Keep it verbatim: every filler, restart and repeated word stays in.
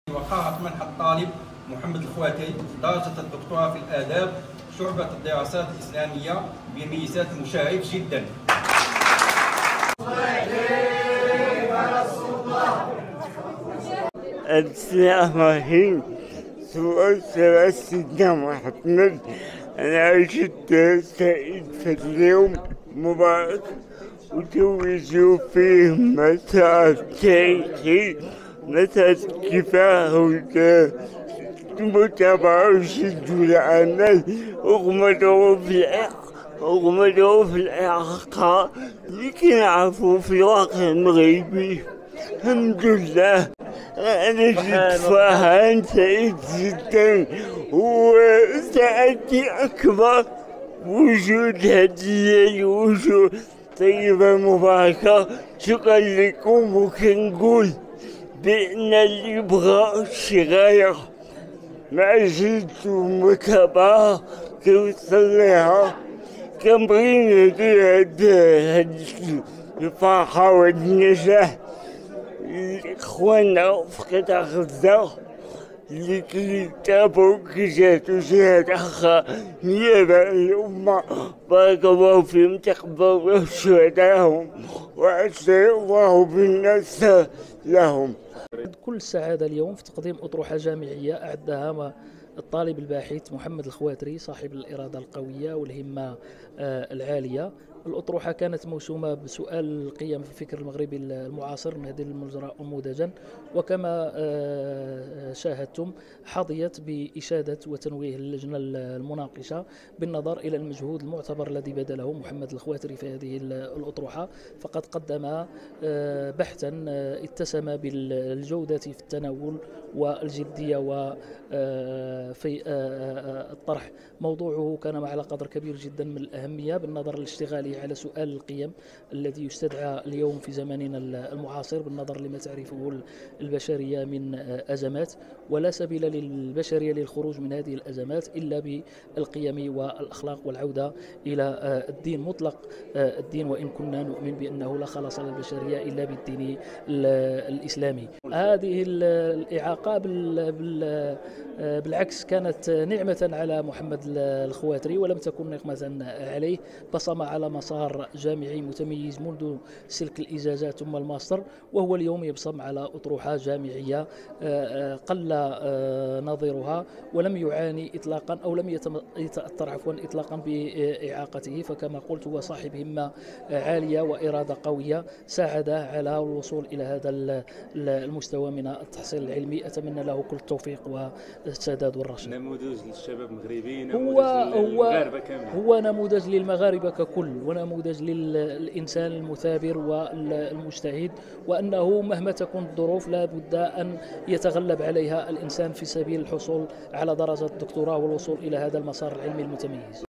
وقعت منح الطالب محمد الخواتري درجة الدكتوراه في الآداب شعبة الدراسات الإسلامية بميزات مشرف جدا. بسم الله الرحمن الرحيم. سؤال سؤال سيدنا محمد. أنا عشت سعيد في اليوم مبارك وتوجه فيه مسار تاريخي، مسار كفاح متابعة وشد العمل رغم ظروف العراق رغم ظروف الإعاقة لكي نعرفوا في الواقع المغربي. الحمد لله أنا جد فرحان سعيد جدا وسعادتي أكبر وجود هدية الوجوه طيبة مباركة. شكرا لكم، وكنقول بأن اللي يبغى شي غاية مع جد ومتابعة كيوصل ليها. كنبغي ندير هاد هاد الفرحة وهاد النجاح لإخواننا في قطاع غزة اللي كيتابعوا كيجاهدوا جهاد أخرى نيابة عن الأمة. بارك الله فيهم، تقبل الله شهداءهم وأسعد الله بالناس لهم. كل السعادة اليوم في تقديم أطروحة جامعية أعدها الطالب الباحث محمد الخواتري صاحب الإرادة القوية والهمة العالية. الأطروحة كانت موسومة بسؤال القيم في الفكر المغربي المعاصر نهدي المجرى نموذجا، وكما شاهدتم حظيت بإشادة وتنويه اللجنة المناقشة بالنظر إلى المجهود المعتبر الذي بذله محمد الخواتري في هذه الأطروحة. فقد قدم بحثا اتسم بالجودة في التناول والجدية وفي الطرح. موضوعه كان على قدر كبير جدا من الأهمية بالنظر لاشتغاله على سؤال القيم الذي يستدعى اليوم في زماننا المعاصر بالنظر لما تعرفه البشرية من أزمات، ولا سبيل للبشرية للخروج من هذه الأزمات إلا بالقيم والأخلاق والعودة إلى الدين مطلق الدين، وإن كنا نؤمن بأنه لا خلاص للبشرية إلا بالدين الإسلامي. هذه الإعاقة بالعكس كانت نعمة على محمد الخواتري ولم تكن نقمة عليه. بصم على مسار جامعي متميز منذ سلك الإجازات ثم الماستر، وهو اليوم يبصم على أطروحة جامعية قل نظيرها ولم يعاني إطلاقا أو لم يتأثر عفوا إطلاقا بإعاقته. فكما قلت هو صاحب همة عالية وإرادة قوية ساعده على الوصول إلى هذا المستوى من التحصيل العلمي. أتمنى له كل التوفيق والسداد والرشاد. نموذج للشباب المغربي، هو نموذج للمغاربة كاملين. هو نموذج للمغاربة ككل ونموذج للإنسان المثابر والمجتهد، وأنه مهما تكون الظروف لا بد أن يتغلب عليها الإنسان في سبيل الحصول على درجة الدكتوراه والوصول إلى هذا المسار العلمي المتميز.